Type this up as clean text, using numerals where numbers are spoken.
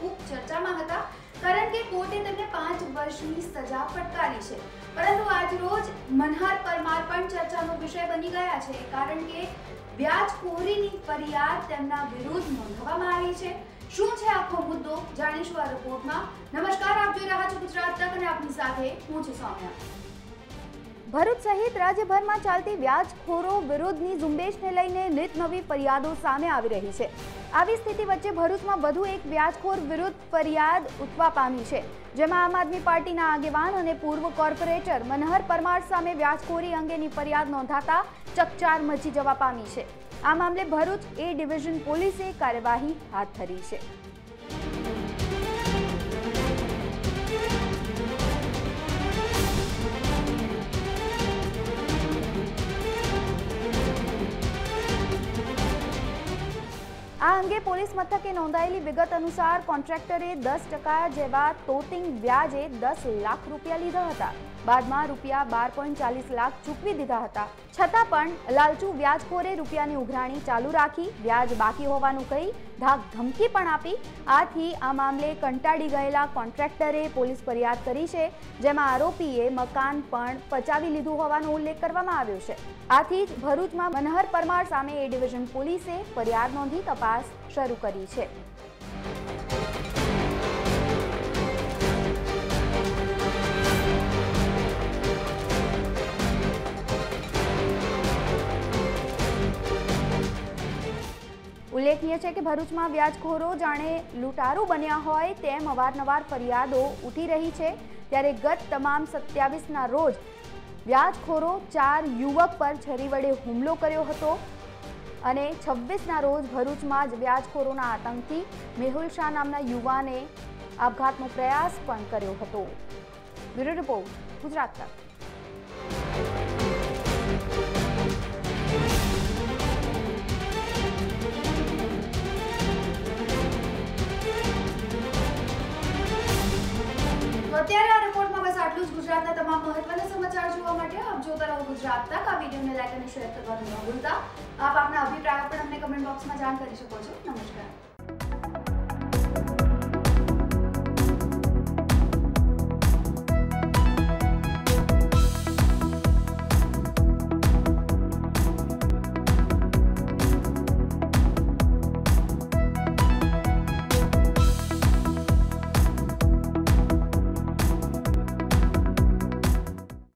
खूब चर्चामां हता कारण के कोर्टे तेમને 5 વર્ષની સજા ફટકારી છે। પરંતુ આજ રોજ મનહર પરમાર પણ ચર્ચાનો વિષય બની ગયા છે કારણ કે વ્યાજખોરીની ફરિયાદ તેમના વિરુદ્ધ નોંધવામાં આવી છે। શું છે આખો મુદ્દો જાણીશું આ રિપોર્ટમાં। નમસ્કાર, આપ જોઈ રહ્યા છો ગુજરાત તક અને આપની સાથે હું છું સૌમ્યા। ભરૂચ સહિત રાજ્યભરમાં ચાલતી વ્યાજખોરો વિરુદ્ધની ઝુંબેશને લઈને નિત નવી ફરિયાદો સામે આવી રહી છે। આવી સ્થિતિ વચ્ચે ભરૂચમાં વધુ એક વ્યાજખોર વિરુદ્ધ ફરિયાદ ઉઠવા પામી છે, જેમાં આમ આદમી પાર્ટીના આગેવાન અને પૂર્વ કોર્પોરેટર મનહર પરમાર સામે વ્યાજખોરી અંગેની ફરિયાદ નોંધાતા ચકચાર મચી જવા પામી છે। આ મામલે ભરૂચ એ ડિવિઝન પોલીસે કાર્યવાહી હાથ ધરી છે। આ અંગે પોલીસ મથકે નોંધાયેલી વિગત અનુસાર કોન્ટ્રાક્ટરે 10% જેવા તોતિંગ વ્યાજે 10 લાખ રૂપિયા લીધા હતા। બાદમાં રૂપિયા 12.40 લાખ ચૂકવી દીધા હતા, છતાં પણ લાલચુ વ્યાજખોરે રૂપિયાની ઉઘરાણી ચાલુ રાખી, વ્યાજ બાકી હોવાનું કહી ધાક ધમકી પણ આપી। આથી આ મામલે કંટાળી ગયેલા કોન્ટ્રાક્ટરે પોલીસ ફરિયાદ કરી છે, જેમાં આરોપીએ મકાન પણ પચાવી લીધું હોવાનો ઉલ્લેખ કરવામાં આવ્યો છે। આથી જ ભરૂચમાં મનહર પરમાર સામે એ ડિવિઝન પોલીસે ફરિયાદ નોંધી તપાસ શરૂ કરી છે। ઉલ્લેખનીય છે કે ભરૂચમાં વ્યાજખોરો જાણે લૂંટારૂ બન્યા હોય તેમ અવારનવાર ફરિયાદો ઉઠી રહી છે। ત્યારે ગત તમામ 27ના રોજ વ્યાજખોરો 4 યુવક પર છરી વડે હુમલો કર્યો હતો અને 26ના રોજ ભરૂચમાં જ વ્યાજખોરોના આતંકથી મેહુલ શાહ નામના યુવાને આપઘાતનો પ્રયાસ પણ કર્યો હતો। બ્યુરો રિપોર્ટ, ગુજરાત તક। અત્યારે આ રિપોર્ટમાં બસ આટલું જ। ગુજરાતના તમામ મહત્વના સમાચાર જોવા માટે આપ જોતા રહો ગુજરાત તક। આ વિડીયોને લાઈક અને શેર કરવાનું ન ભૂલતા। આપ આપના અભિપ્રાય પણ અમને કમેન્ટ બોક્સમાં જાણ કરી શકો છો। નમસ્કાર।